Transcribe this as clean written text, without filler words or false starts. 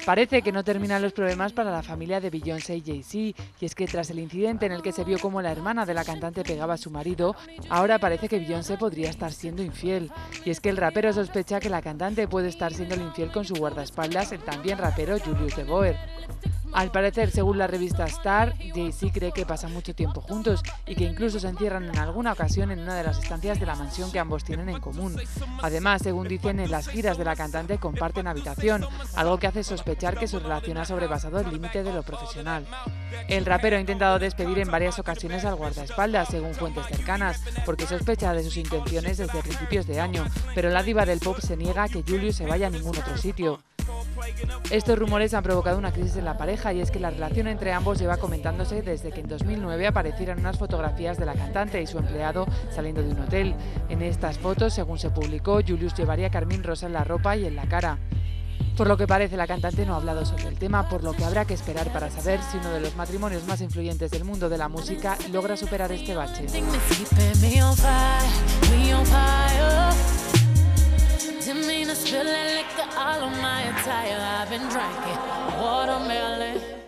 Parece que no terminan los problemas para la familia de Beyoncé y Jay-Z, y es que tras el incidente en el que se vio como la hermana de la cantante pegaba a su marido, ahora parece que Beyoncé podría estar siendo infiel. Y es que el rapero sospecha que la cantante puede estar siendo infiel con su guardaespaldas, el también rapero Julius DeVoer. Al parecer, según la revista Star, Jay-Z cree que pasan mucho tiempo juntos y que incluso se encierran en alguna ocasión en una de las estancias de la mansión que ambos tienen en común. Además, según dicen, en las giras de la cantante comparten habitación, algo que hace sospechar que su relación ha sobrepasado el límite de lo profesional. El rapero ha intentado despedir en varias ocasiones al guardaespaldas, según fuentes cercanas, porque sospecha de sus intenciones desde principios de año, pero la diva del pop se niega a que Julius se vaya a ningún otro sitio. Estos rumores han provocado una crisis en la pareja, y es que la relación entre ambos lleva comentándose desde que en 2009 aparecieran unas fotografías de la cantante y su empleado saliendo de un hotel. En estas fotos, según se publicó, Julius llevaría carmín rosa en la ropa y en la cara. Por lo que parece, la cantante no ha hablado sobre el tema, por lo que habrá que esperar para saber si uno de los matrimonios más influyentes del mundo de la música logra superar este bache. Spilling liquor all on my attire. I've been drinking watermelon.